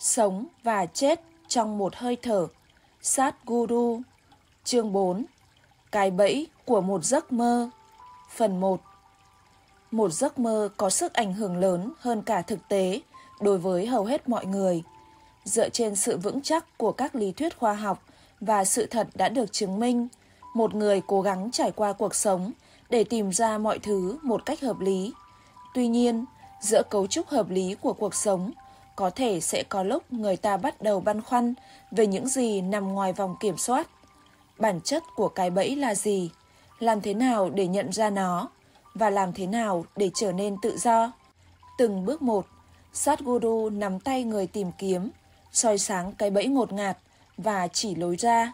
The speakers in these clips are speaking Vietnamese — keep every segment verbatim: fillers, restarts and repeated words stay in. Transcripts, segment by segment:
Sống và chết trong một hơi thở. Sadhguru. Chương bốn. Cái bẫy của một giấc mơ. Phần một. Một giấc mơ có sức ảnh hưởng lớn hơn cả thực tế đối với hầu hết mọi người. Dựa trên sự vững chắc của các lý thuyết khoa học và sự thật đã được chứng minh, một người cố gắng trải qua cuộc sống để tìm ra mọi thứ một cách hợp lý. Tuy nhiên, giữa cấu trúc hợp lý của cuộc sống, có thể sẽ có lúc người ta bắt đầu băn khoăn về những gì nằm ngoài vòng kiểm soát. Bản chất của cái bẫy là gì? Làm thế nào để nhận ra nó? Và làm thế nào để trở nên tự do? Từng bước một, Sadhguru nắm tay người tìm kiếm, soi sáng cái bẫy ngột ngạt và chỉ lối ra.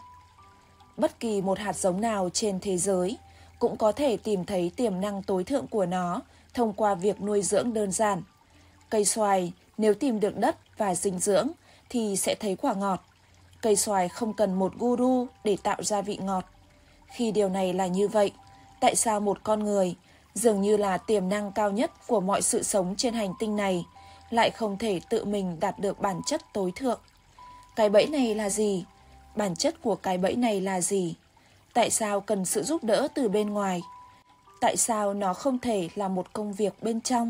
Bất kỳ một hạt giống nào trên thế giới cũng có thể tìm thấy tiềm năng tối thượng của nó thông qua việc nuôi dưỡng đơn giản. Cây xoài nếu tìm được đất và dinh dưỡng thì sẽ thấy quả ngọt. Cây xoài không cần một guru để tạo ra vị ngọt. Khi điều này là như vậy, tại sao một con người, dường như là tiềm năng cao nhất của mọi sự sống trên hành tinh này, lại không thể tự mình đạt được bản chất tối thượng? Cái bẫy này là gì? Bản chất của cái bẫy này là gì? Tại sao cần sự giúp đỡ từ bên ngoài? Tại sao nó không thể là một công việc bên trong?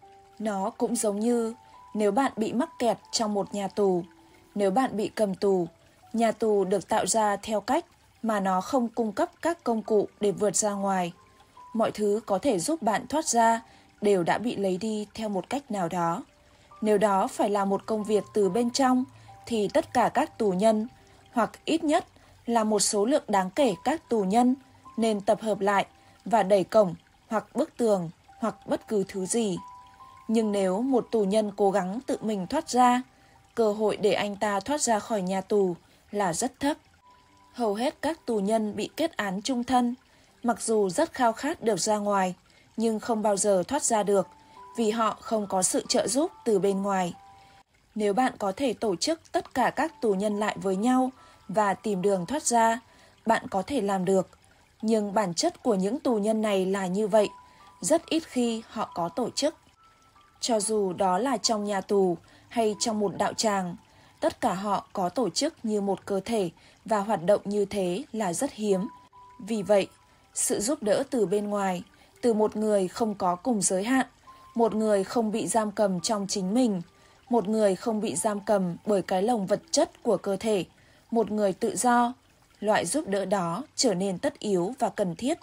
Nó cũng giống như nếu bạn bị mắc kẹt trong một nhà tù. Nếu bạn bị cầm tù, nhà tù được tạo ra theo cách mà nó không cung cấp các công cụ để vượt ra ngoài. Mọi thứ có thể giúp bạn thoát ra đều đã bị lấy đi theo một cách nào đó. Nếu đó phải là một công việc từ bên trong, thì tất cả các tù nhân, hoặc ít nhất là một số lượng đáng kể các tù nhân, nên tập hợp lại và đẩy cổng hoặc bức tường hoặc bất cứ thứ gì. Nhưng nếu một tù nhân cố gắng tự mình thoát ra, cơ hội để anh ta thoát ra khỏi nhà tù là rất thấp. Hầu hết các tù nhân bị kết án chung thân, mặc dù rất khao khát được ra ngoài, nhưng không bao giờ thoát ra được vì họ không có sự trợ giúp từ bên ngoài. Nếu bạn có thể tổ chức tất cả các tù nhân lại với nhau và tìm đường thoát ra, bạn có thể làm được. Nhưng bản chất của những tù nhân này là như vậy, rất ít khi họ có tổ chức. Cho dù đó là trong nhà tù hay trong một đạo tràng, tất cả họ có tổ chức như một cơ thể và hoạt động như thế là rất hiếm. Vì vậy, sự giúp đỡ từ bên ngoài, từ một người không có cùng giới hạn, một người không bị giam cầm trong chính mình, một người không bị giam cầm bởi cái lồng vật chất của cơ thể, một người tự do, loại giúp đỡ đó trở nên tất yếu và cần thiết.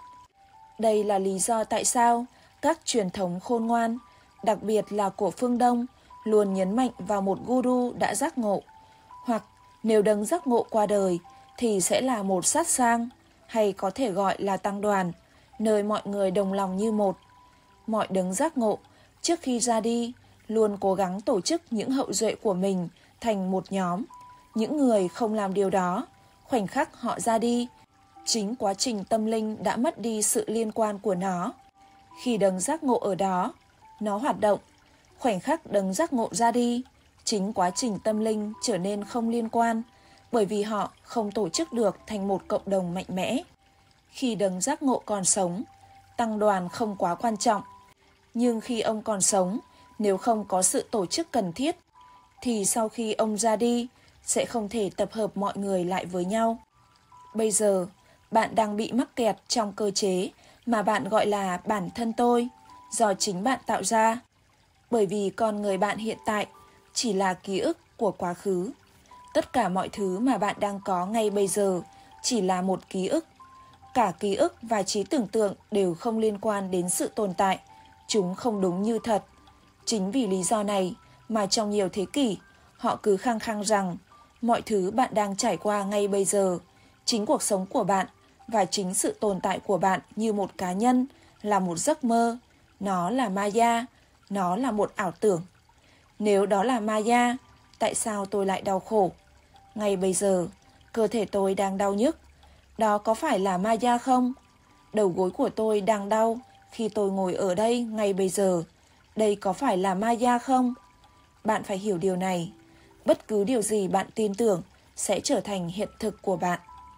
Đây là lý do tại sao các truyền thống khôn ngoan, đặc biệt là của phương Đông, luôn nhấn mạnh vào một guru đã giác ngộ, hoặc nếu đấng giác ngộ qua đời thì sẽ là một sát sang, hay có thể gọi là tăng đoàn, nơi mọi người đồng lòng như một. Mọi đấng giác ngộ trước khi ra đi luôn cố gắng tổ chức những hậu duệ của mình thành một nhóm. Những người không làm điều đó, khoảnh khắc họ ra đi, chính quá trình tâm linh đã mất đi sự liên quan của nó. Khi đấng giác ngộ ở đó, nó hoạt động. Khoảnh khắc đấng giác ngộ ra đi, chính quá trình tâm linh trở nên không liên quan, bởi vì họ không tổ chức được thành một cộng đồng mạnh mẽ. Khi đấng giác ngộ còn sống, tăng đoàn không quá quan trọng. Nhưng khi ông còn sống, nếu không có sự tổ chức cần thiết, thì sau khi ông ra đi, sẽ không thể tập hợp mọi người lại với nhau. Bây giờ, bạn đang bị mắc kẹt trong cơ chế mà bạn gọi là bản thân tôi, do chính bạn tạo ra. Bởi vì con người bạn hiện tại chỉ là ký ức của quá khứ. Tất cả mọi thứ mà bạn đang có ngay bây giờ chỉ là một ký ức. Cả ký ức và trí tưởng tượng đều không liên quan đến sự tồn tại. Chúng không đúng như thật. Chính vì lý do này mà trong nhiều thế kỷ, họ cứ khăng khăng rằng mọi thứ bạn đang trải qua ngay bây giờ, chính cuộc sống của bạn và chính sự tồn tại của bạn như một cá nhân là một giấc mơ. Nó là Maya, nó là một ảo tưởng. Nếu đó là Maya, tại sao tôi lại đau khổ? Ngay bây giờ, cơ thể tôi đang đau nhức. Đó có phải là Maya không? Đầu gối của tôi đang đau khi tôi ngồi ở đây ngay bây giờ. Đây có phải là Maya không? Bạn phải hiểu điều này. Bất cứ điều gì bạn tin tưởng sẽ trở thành hiện thực của bạn.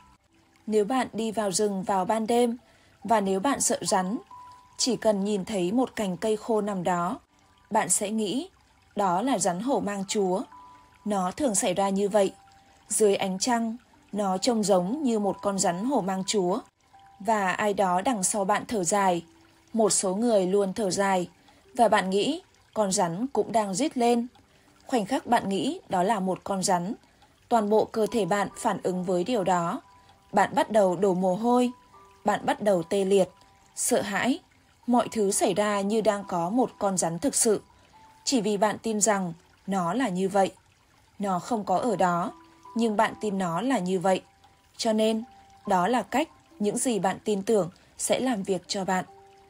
Nếu bạn đi vào rừng vào ban đêm, và nếu bạn sợ rắn, chỉ cần nhìn thấy một cành cây khô nằm đó, bạn sẽ nghĩ đó là rắn hổ mang chúa. Nó thường xảy ra như vậy. Dưới ánh trăng, nó trông giống như một con rắn hổ mang chúa. Và ai đó đằng sau bạn thở dài. Một số người luôn thở dài. Và bạn nghĩ con rắn cũng đang rít lên. Khoảnh khắc bạn nghĩ đó là một con rắn, toàn bộ cơ thể bạn phản ứng với điều đó. Bạn bắt đầu đổ mồ hôi. Bạn bắt đầu tê liệt, sợ hãi. Mọi thứ xảy ra như đang có một con rắn thực sự. Chỉ vì bạn tin rằng nó là như vậy. Nó không có ở đó, nhưng bạn tin nó là như vậy. Cho nên, đó là cách những gì bạn tin tưởng sẽ làm việc cho bạn.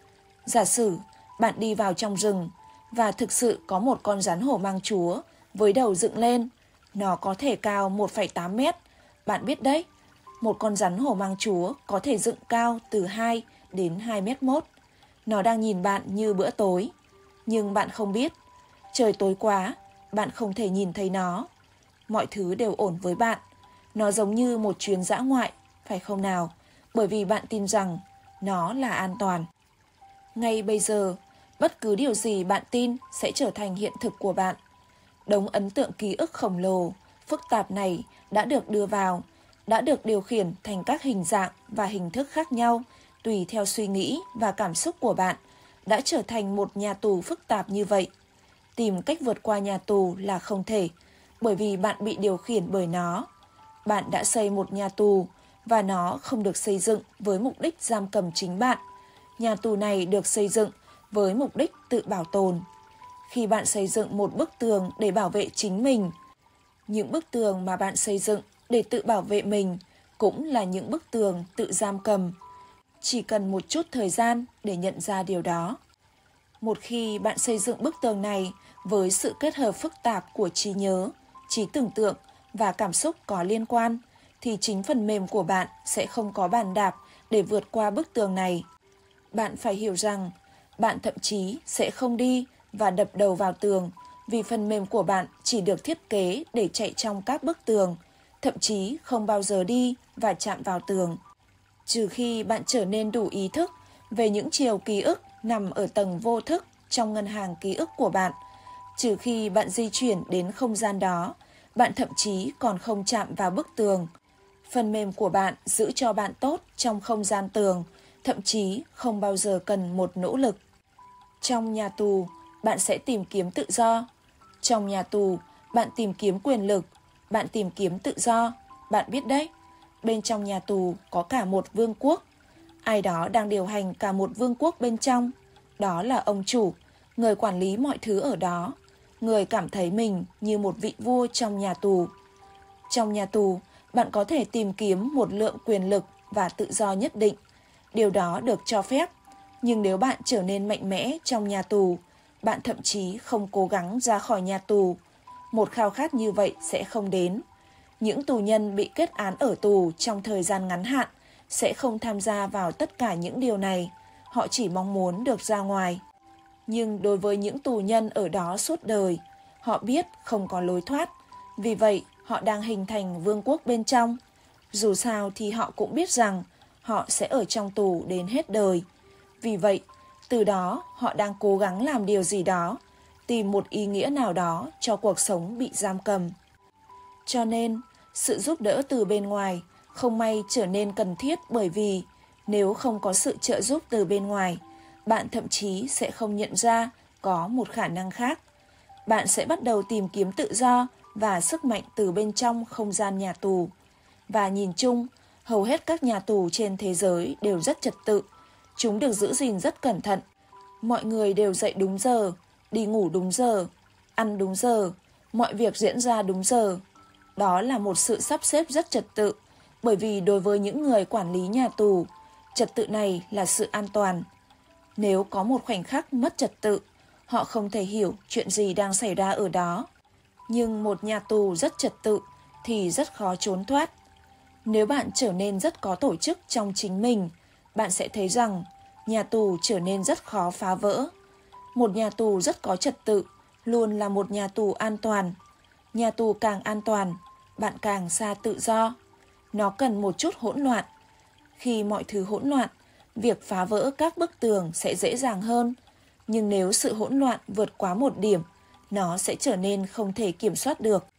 Giả sử bạn đi vào trong rừng và thực sự có một con rắn hổ mang chúa với đầu dựng lên. Nó có thể cao một phẩy tám mét. Bạn biết đấy, một con rắn hổ mang chúa có thể dựng cao từ hai đến hai mét mốt. Nó đang nhìn bạn như bữa tối. Nhưng bạn không biết. Trời tối quá, bạn không thể nhìn thấy nó. Mọi thứ đều ổn với bạn. Nó giống như một chuyến dã ngoại, phải không nào? Bởi vì bạn tin rằng nó là an toàn. Ngay bây giờ, bất cứ điều gì bạn tin sẽ trở thành hiện thực của bạn. Đống ấn tượng ký ức khổng lồ, phức tạp này đã được đưa vào, đã được điều khiển thành các hình dạng và hình thức khác nhau, tùy theo suy nghĩ và cảm xúc của bạn, đã trở thành một nhà tù phức tạp như vậy. Tìm cách vượt qua nhà tù là không thể, bởi vì bạn bị điều khiển bởi nó. Bạn đã xây một nhà tù, và nó không được xây dựng với mục đích giam cầm chính bạn. Nhà tù này được xây dựng với mục đích tự bảo tồn. Khi bạn xây dựng một bức tường để bảo vệ chính mình, những bức tường mà bạn xây dựng để tự bảo vệ mình cũng là những bức tường tự giam cầm. Chỉ cần một chút thời gian để nhận ra điều đó. Một khi bạn xây dựng bức tường này với sự kết hợp phức tạp của trí nhớ, trí tưởng tượng và cảm xúc có liên quan, thì chính phần mềm của bạn sẽ không có bàn đạp để vượt qua bức tường này. Bạn phải hiểu rằng, bạn thậm chí sẽ không đi và đập đầu vào tường, vì phần mềm của bạn chỉ được thiết kế để chạy trong các bức tường, thậm chí không bao giờ đi và chạm vào tường. Trừ khi bạn trở nên đủ ý thức về những chiều ký ức nằm ở tầng vô thức trong ngân hàng ký ức của bạn. Trừ khi bạn di chuyển đến không gian đó, bạn thậm chí còn không chạm vào bức tường. Phần mềm của bạn giữ cho bạn tốt trong không gian tường, thậm chí không bao giờ cần một nỗ lực. Trong nhà tù, bạn sẽ tìm kiếm tự do. Trong nhà tù, bạn tìm kiếm quyền lực, bạn tìm kiếm tự do. Bạn biết đấy, bên trong nhà tù có cả một vương quốc. Ai đó đang điều hành cả một vương quốc bên trong. Đó là ông chủ, người quản lý mọi thứ ở đó. Người cảm thấy mình như một vị vua trong nhà tù. Trong nhà tù, bạn có thể tìm kiếm một lượng quyền lực và tự do nhất định. Điều đó được cho phép. Nhưng nếu bạn trở nên mạnh mẽ trong nhà tù, bạn thậm chí không cố gắng ra khỏi nhà tù. Một khao khát như vậy sẽ không đến. Những tù nhân bị kết án ở tù trong thời gian ngắn hạn sẽ không tham gia vào tất cả những điều này. Họ chỉ mong muốn được ra ngoài. Nhưng đối với những tù nhân ở đó suốt đời, họ biết không có lối thoát. Vì vậy, họ đang hình thành vương quốc bên trong. Dù sao thì họ cũng biết rằng họ sẽ ở trong tù đến hết đời. Vì vậy, từ đó họ đang cố gắng làm điều gì đó, tìm một ý nghĩa nào đó cho cuộc sống bị giam cầm. Cho nên, sự giúp đỡ từ bên ngoài không may trở nên cần thiết, bởi vì nếu không có sự trợ giúp từ bên ngoài, bạn thậm chí sẽ không nhận ra có một khả năng khác. Bạn sẽ bắt đầu tìm kiếm tự do và sức mạnh từ bên trong không gian nhà tù. Và nhìn chung, hầu hết các nhà tù trên thế giới đều rất trật tự. Chúng được giữ gìn rất cẩn thận. Mọi người đều dậy đúng giờ, đi ngủ đúng giờ, ăn đúng giờ, mọi việc diễn ra đúng giờ. Đó là một sự sắp xếp rất trật tự, bởi vì đối với những người quản lý nhà tù, trật tự này là sự an toàn. Nếu có một khoảnh khắc mất trật tự, họ không thể hiểu chuyện gì đang xảy ra ở đó. Nhưng một nhà tù rất trật tự thì rất khó trốn thoát. Nếu bạn trở nên rất có tổ chức trong chính mình, bạn sẽ thấy rằng nhà tù trở nên rất khó phá vỡ. Một nhà tù rất có trật tự luôn là một nhà tù an toàn. Nhà tù càng an toàn, bạn càng xa tự do. Nó cần một chút hỗn loạn. Khi mọi thứ hỗn loạn, việc phá vỡ các bức tường sẽ dễ dàng hơn. Nhưng nếu sự hỗn loạn vượt quá một điểm, nó sẽ trở nên không thể kiểm soát được.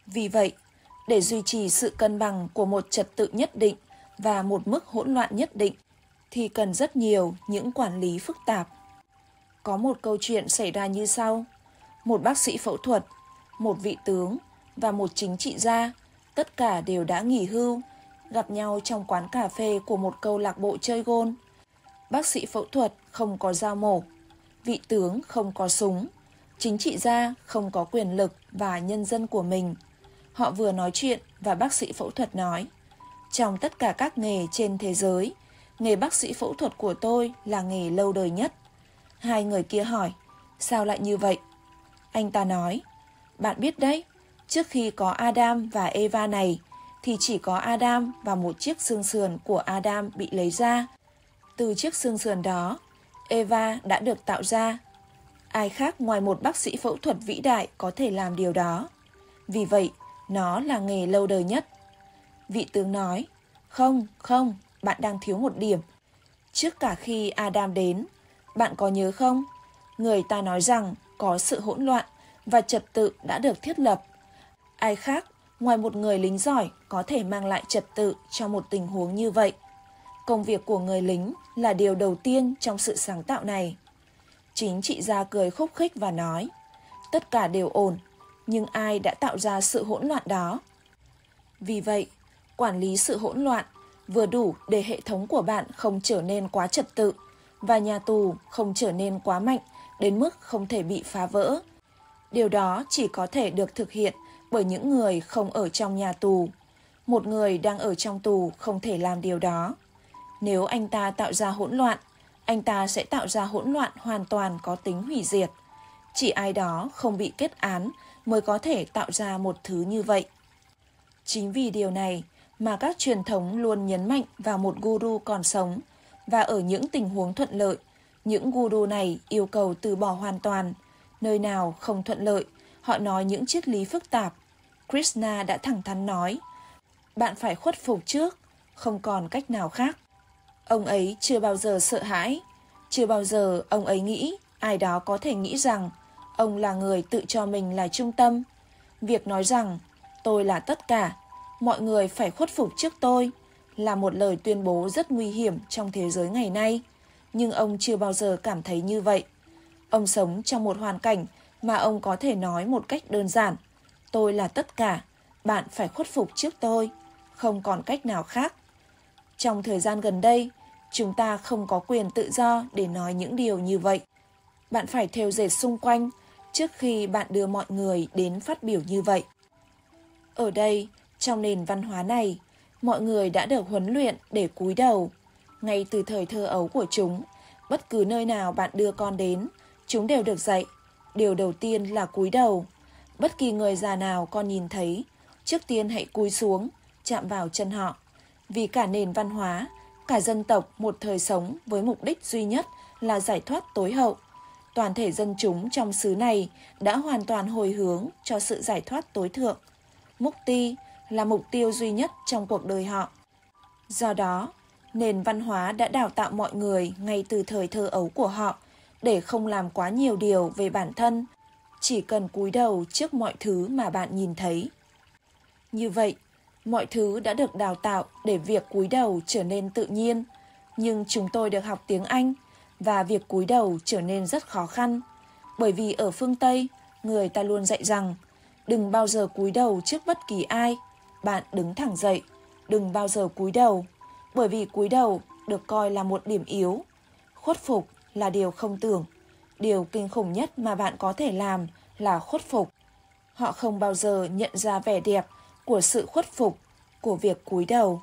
Vì vậy, để duy trì sự cân bằng của một trật tự nhất định và một mức hỗn loạn nhất định, thì cần rất nhiều những quản lý phức tạp. Có một câu chuyện xảy ra như sau. Một bác sĩ phẫu thuật, một vị tướng và một chính trị gia, tất cả đều đã nghỉ hưu, gặp nhau trong quán cà phê của một câu lạc bộ chơi gôn. Bác sĩ phẫu thuật không có dao mổ, vị tướng không có súng, chính trị gia không có quyền lực và nhân dân của mình. Họ vừa nói chuyện và bác sĩ phẫu thuật nói, trong tất cả các nghề trên thế giới, nghề bác sĩ phẫu thuật của tôi là nghề lâu đời nhất. Hai người kia hỏi, sao lại như vậy? Anh ta nói, bạn biết đấy, trước khi có Adam và Eva này, thì chỉ có Adam và một chiếc xương sườn của Adam bị lấy ra. Từ chiếc xương sườn đó, Eva đã được tạo ra. Ai khác ngoài một bác sĩ phẫu thuật vĩ đại có thể làm điều đó. Vì vậy, nó là nghề lâu đời nhất. Vị tướng nói, không, không, bạn đang thiếu một điểm. Trước cả khi Adam đến, bạn có nhớ không? Người ta nói rằng có sự hỗn loạn và trật tự đã được thiết lập. Ai khác ngoài một người lính giỏi có thể mang lại trật tự cho một tình huống như vậy. Công việc của người lính là điều đầu tiên trong sự sáng tạo này. Chính trị gia cười khúc khích và nói, tất cả đều ổn, nhưng ai đã tạo ra sự hỗn loạn đó? Vì vậy, quản lý sự hỗn loạn vừa đủ để hệ thống của bạn không trở nên quá trật tự và nhà tù không trở nên quá mạnh đến mức không thể bị phá vỡ. Điều đó chỉ có thể được thực hiện bởi những người không ở trong nhà tù. Một người đang ở trong tù không thể làm điều đó. Nếu anh ta tạo ra hỗn loạn, anh ta sẽ tạo ra hỗn loạn hoàn toàn có tính hủy diệt. Chỉ ai đó không bị kết án mới có thể tạo ra một thứ như vậy. Chính vì điều này mà các truyền thống luôn nhấn mạnh vào một guru còn sống, và ở những tình huống thuận lợi, những guru này yêu cầu từ bỏ hoàn toàn. Nơi nào không thuận lợi, họ nói những triết lý phức tạp. Krishna đã thẳng thắn nói, bạn phải khuất phục trước, không còn cách nào khác. Ông ấy chưa bao giờ sợ hãi, chưa bao giờ ông ấy nghĩ ai đó có thể nghĩ rằng ông là người tự cho mình là trung tâm. Việc nói rằng tôi là tất cả, mọi người phải khuất phục trước tôi là một lời tuyên bố rất nguy hiểm trong thế giới ngày nay, nhưng ông chưa bao giờ cảm thấy như vậy. Ông sống trong một hoàn cảnh mà ông có thể nói một cách đơn giản, tôi là tất cả, bạn phải khuất phục trước tôi, không còn cách nào khác. Trong thời gian gần đây, chúng ta không có quyền tự do để nói những điều như vậy. Bạn phải thêu dệt xung quanh trước khi bạn đưa mọi người đến phát biểu như vậy. Ở đây, trong nền văn hóa này, mọi người đã được huấn luyện để cúi đầu. Ngay từ thời thơ ấu của chúng, bất cứ nơi nào bạn đưa con đến, chúng đều được dạy. Điều đầu tiên là cúi đầu. Bất kỳ người già nào con nhìn thấy, trước tiên hãy cúi xuống, chạm vào chân họ. Vì cả nền văn hóa, cả dân tộc một thời sống với mục đích duy nhất là giải thoát tối hậu. Toàn thể dân chúng trong xứ này đã hoàn toàn hồi hướng cho sự giải thoát tối thượng. Mukti là mục tiêu duy nhất trong cuộc đời họ. Do đó, nền văn hóa đã đào tạo mọi người ngay từ thời thơ ấu của họ để không làm quá nhiều điều về bản thân, chỉ cần cúi đầu trước mọi thứ mà bạn nhìn thấy. Như vậy, mọi thứ đã được đào tạo để việc cúi đầu trở nên tự nhiên, nhưng chúng tôi được học tiếng Anh và việc cúi đầu trở nên rất khó khăn, bởi vì ở phương Tây, người ta luôn dạy rằng đừng bao giờ cúi đầu trước bất kỳ ai, bạn đứng thẳng dậy, đừng bao giờ cúi đầu, bởi vì cúi đầu được coi là một điểm yếu. Khuất phục là điều không tưởng, điều kinh khủng nhất mà bạn có thể làm là khuất phục. Họ không bao giờ nhận ra vẻ đẹp của sự khuất phục, của việc cúi đầu.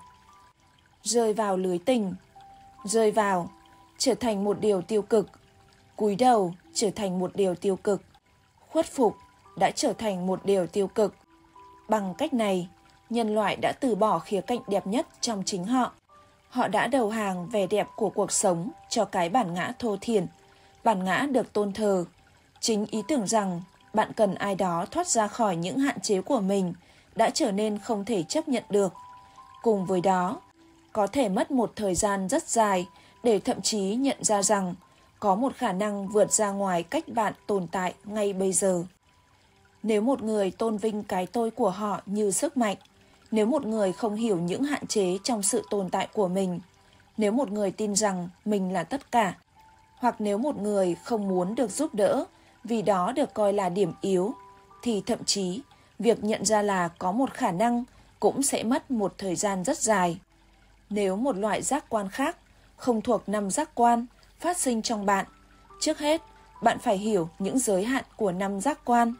Rơi vào lưới tình, rơi vào trở thành một điều tiêu cực, cúi đầu trở thành một điều tiêu cực, khuất phục đã trở thành một điều tiêu cực. Bằng cách này, nhân loại đã từ bỏ khía cạnh đẹp nhất trong chính họ. Họ đã đầu hàng vẻ đẹp của cuộc sống cho cái bản ngã thô thiển, bản ngã được tôn thờ. Chính ý tưởng rằng bạn cần ai đó thoát ra khỏi những hạn chế của mình đã trở nên không thể chấp nhận được. Cùng với đó, có thể mất một thời gian rất dài để thậm chí nhận ra rằng có một khả năng vượt ra ngoài cách bạn tồn tại ngay bây giờ. Nếu một người tôn vinh cái tôi của họ như sức mạnh, nếu một người không hiểu những hạn chế trong sự tồn tại của mình, nếu một người tin rằng mình là tất cả, hoặc nếu một người không muốn được giúp đỡ vì đó được coi là điểm yếu, thì thậm chí việc nhận ra là có một khả năng cũng sẽ mất một thời gian rất dài. Nếu một loại giác quan khác, không thuộc năm giác quan, phát sinh trong bạn, trước hết bạn phải hiểu những giới hạn của năm giác quan.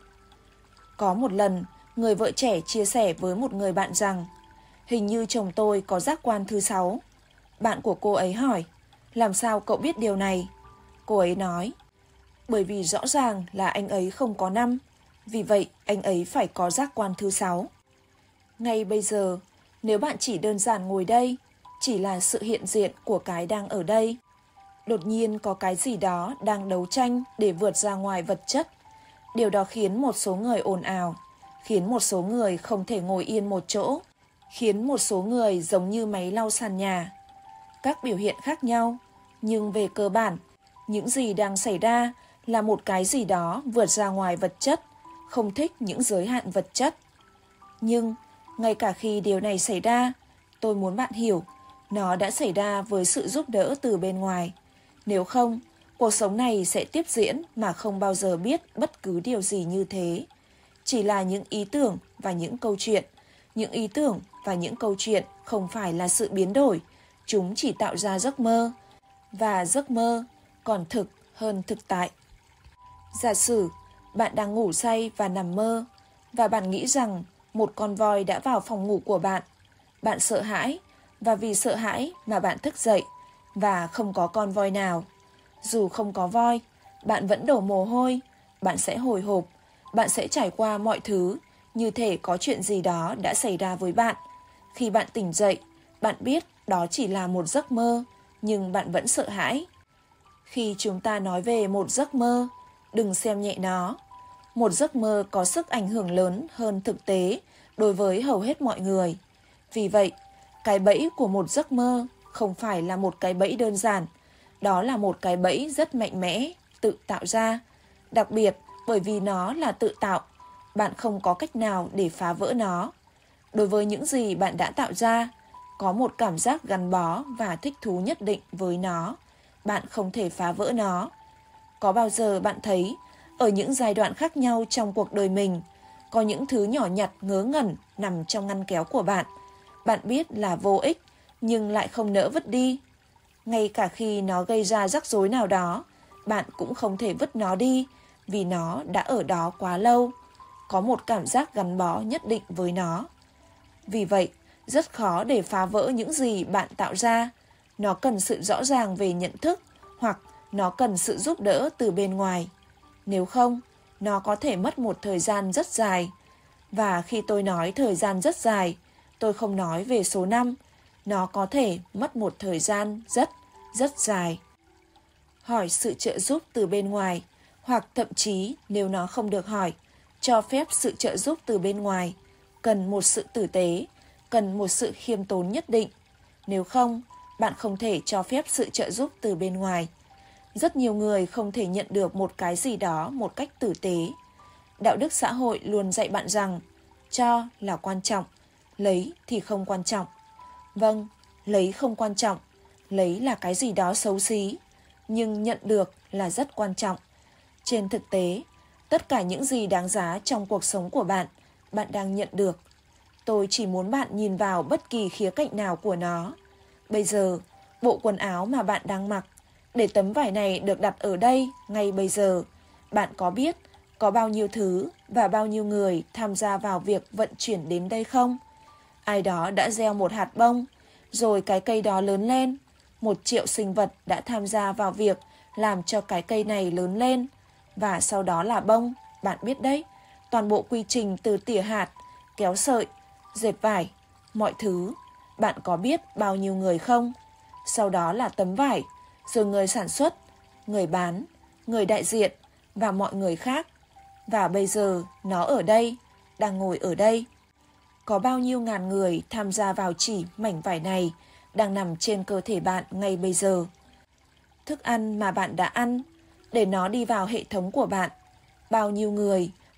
Có một lần, người vợ trẻ chia sẻ với một người bạn rằng, hình như chồng tôi có giác quan thứ sáu. Bạn của cô ấy hỏi, làm sao cậu biết điều này? Cô ấy nói, bởi vì rõ ràng là anh ấy không có năm, vì vậy anh ấy phải có giác quan thứ sáu. Ngay bây giờ, nếu bạn chỉ đơn giản ngồi đây, chỉ là sự hiện diện của cái đang ở đây, đột nhiên có cái gì đó đang đấu tranh để vượt ra ngoài vật chất. Điều đó khiến một số người ồn ào, khiến một số người không thể ngồi yên một chỗ, khiến một số người giống như máy lau sàn nhà. Các biểu hiện khác nhau, nhưng về cơ bản, những gì đang xảy ra là một cái gì đó vượt ra ngoài vật chất, không thích những giới hạn vật chất. Nhưng, ngay cả khi điều này xảy ra, tôi muốn bạn hiểu, nó đã xảy ra với sự giúp đỡ từ bên ngoài. Nếu không, cuộc sống này sẽ tiếp diễn mà không bao giờ biết bất cứ điều gì như thế. Chỉ là những ý tưởng và những câu chuyện. Những ý tưởng và những câu chuyện không phải là sự biến đổi, chúng chỉ tạo ra giấc mơ. Và giấc mơ còn thực hơn thực tại. Giả sử bạn đang ngủ say và nằm mơ, và bạn nghĩ rằng một con voi đã vào phòng ngủ của bạn. Bạn sợ hãi, và vì sợ hãi mà bạn thức dậy, và không có con voi nào. Dù không có voi, bạn vẫn đổ mồ hôi, bạn sẽ hồi hộp, bạn sẽ trải qua mọi thứ, như thể có chuyện gì đó đã xảy ra với bạn. Khi bạn tỉnh dậy, bạn biết đó chỉ là một giấc mơ, nhưng bạn vẫn sợ hãi. Khi chúng ta nói về một giấc mơ, đừng xem nhẹ nó. Một giấc mơ có sức ảnh hưởng lớn hơn thực tế đối với hầu hết mọi người. Vì vậy, cái bẫy của một giấc mơ không phải là một cái bẫy đơn giản. Đó là một cái bẫy rất mạnh mẽ, tự tạo ra. Đặc biệt bởi vì nó là tự tạo, bạn không có cách nào để phá vỡ nó. Đối với những gì bạn đã tạo ra, có một cảm giác gắn bó và thích thú nhất định với nó. Bạn không thể phá vỡ nó. Có bao giờ bạn thấy, ở những giai đoạn khác nhau trong cuộc đời mình, có những thứ nhỏ nhặt ngớ ngẩn nằm trong ngăn kéo của bạn. Bạn biết là vô ích, nhưng lại không nỡ vứt đi. Ngay cả khi nó gây ra rắc rối nào đó, bạn cũng không thể vứt nó đi, vì nó đã ở đó quá lâu. Có một cảm giác gắn bó nhất định với nó. Vì vậy, rất khó để phá vỡ những gì bạn tạo ra. Nó cần sự rõ ràng về nhận thức, hoặc nó cần sự giúp đỡ từ bên ngoài. Nếu không, nó có thể mất một thời gian rất dài. Và khi tôi nói thời gian rất dài, tôi không nói về số năm. Nó có thể mất một thời gian rất, rất dài. Hỏi sự trợ giúp từ bên ngoài, hoặc thậm chí nếu nó không được hỏi, cho phép sự trợ giúp từ bên ngoài, cần một sự tử tế, cần một sự khiêm tốn nhất định. Nếu không, bạn không thể cho phép sự trợ giúp từ bên ngoài. Rất nhiều người không thể nhận được một cái gì đó một cách tử tế. Đạo đức xã hội luôn dạy bạn rằng, cho là quan trọng, lấy thì không quan trọng. Vâng, lấy không quan trọng, lấy là cái gì đó xấu xí, nhưng nhận được là rất quan trọng. Trên thực tế, tất cả những gì đáng giá trong cuộc sống của bạn, bạn đang nhận được. Tôi chỉ muốn bạn nhìn vào bất kỳ khía cạnh nào của nó. Bây giờ, bộ quần áo mà bạn đang mặc, để tấm vải này được đặt ở đây ngay bây giờ, bạn có biết có bao nhiêu thứ và bao nhiêu người tham gia vào việc vận chuyển đến đây không? Ai đó đã gieo một hạt bông, rồi cái cây đó lớn lên. Một triệu sinh vật đã tham gia vào việc làm cho cái cây này lớn lên. Và sau đó là bông, bạn biết đấy, toàn bộ quy trình từ tỉa hạt, kéo sợi, dệt vải, mọi thứ. Bạn có biết bao nhiêu người không? Sau đó là tấm vải, rồi người sản xuất, người bán, người đại diện và mọi người khác. Và bây giờ nó ở đây, đang ngồi ở đây. Có bao nhiêu ngàn người tham gia vào chỉ mảnh vải này đang nằm trên cơ thể bạn ngay bây giờ. Thức ăn mà bạn đã ăn, để nó đi vào hệ thống của bạn. Bao nhiêu người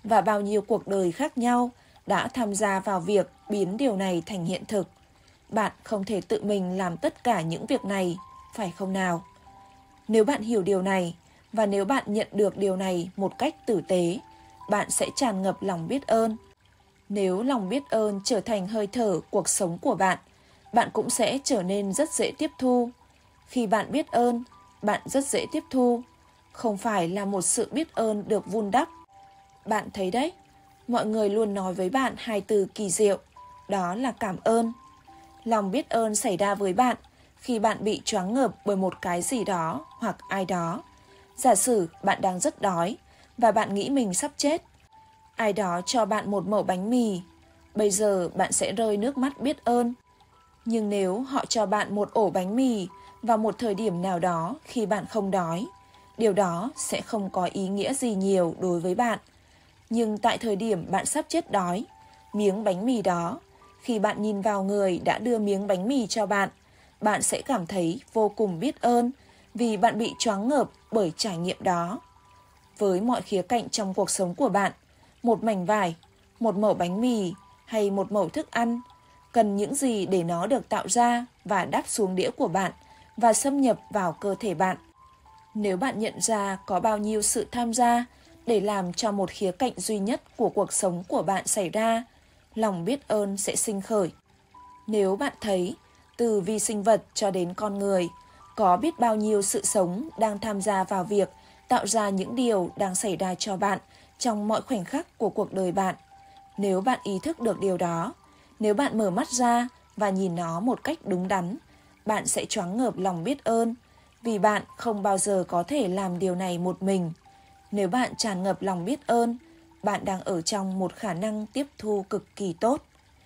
và bao nhiêu cuộc đời khác nhau đã tham gia vào việc biến điều này thành hiện thực. Bạn không thể tự mình làm tất cả những việc này, phải không nào? Nếu bạn hiểu điều này, và nếu bạn nhận được điều này một cách tử tế, bạn sẽ tràn ngập lòng biết ơn. Nếu lòng biết ơn trở thành hơi thở cuộc sống của bạn, bạn cũng sẽ trở nên rất dễ tiếp thu. Khi bạn biết ơn, bạn rất dễ tiếp thu, không phải là một sự biết ơn được vun đắp. Bạn thấy đấy, mọi người luôn nói với bạn hai từ kỳ diệu, đó là cảm ơn. Lòng biết ơn xảy ra với bạn khi bạn bị choáng ngợp bởi một cái gì đó hoặc ai đó. Giả sử bạn đang rất đói và bạn nghĩ mình sắp chết. Ai đó cho bạn một mẩu bánh mì, bây giờ bạn sẽ rơi nước mắt biết ơn. Nhưng nếu họ cho bạn một ổ bánh mì vào một thời điểm nào đó khi bạn không đói, điều đó sẽ không có ý nghĩa gì nhiều đối với bạn. Nhưng tại thời điểm bạn sắp chết đói, miếng bánh mì đó, khi bạn nhìn vào người đã đưa miếng bánh mì cho bạn, bạn sẽ cảm thấy vô cùng biết ơn vì bạn bị choáng ngợp bởi trải nghiệm đó. Với mọi khía cạnh trong cuộc sống của bạn, một mảnh vải, một mẩu bánh mì hay một mẩu thức ăn, cần những gì để nó được tạo ra và đáp xuống đĩa của bạn và xâm nhập vào cơ thể bạn. Nếu bạn nhận ra có bao nhiêu sự tham gia để làm cho một khía cạnh duy nhất của cuộc sống của bạn xảy ra, lòng biết ơn sẽ sinh khởi. Nếu bạn thấy, từ vi sinh vật cho đến con người, có biết bao nhiêu sự sống đang tham gia vào việc tạo ra những điều đang xảy ra cho bạn trong mọi khoảnh khắc của cuộc đời bạn. Nếu bạn ý thức được điều đó, nếu bạn mở mắt ra và nhìn nó một cách đúng đắn, bạn sẽ choáng ngợp lòng biết ơn, vì bạn không bao giờ có thể làm điều này một mình. Nếu bạn tràn ngập lòng biết ơn, bạn đang ở trong một khả năng tiếp thu cực kỳ tốt.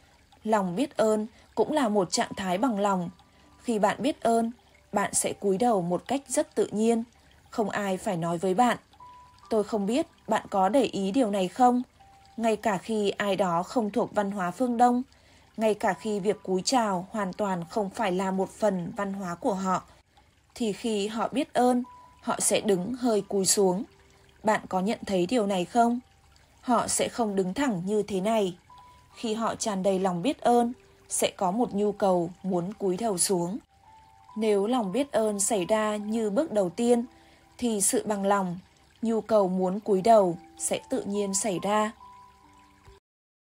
Lòng biết ơn cũng là một trạng thái bằng lòng. Khi bạn biết ơn, bạn sẽ cúi đầu một cách rất tự nhiên, không ai phải nói với bạn. Tôi không biết bạn có để ý điều này không? Ngay cả khi ai đó không thuộc văn hóa phương Đông, ngay cả khi việc cúi chào hoàn toàn không phải là một phần văn hóa của họ, thì khi họ biết ơn, họ sẽ đứng hơi cúi xuống. Bạn có nhận thấy điều này không? Họ sẽ không đứng thẳng như thế này. Khi họ tràn đầy lòng biết ơn, sẽ có một nhu cầu muốn cúi đầu xuống. Nếu lòng biết ơn xảy ra như bước đầu tiên, thì sự bằng lòng, nhu cầu muốn cúi đầu sẽ tự nhiên xảy ra.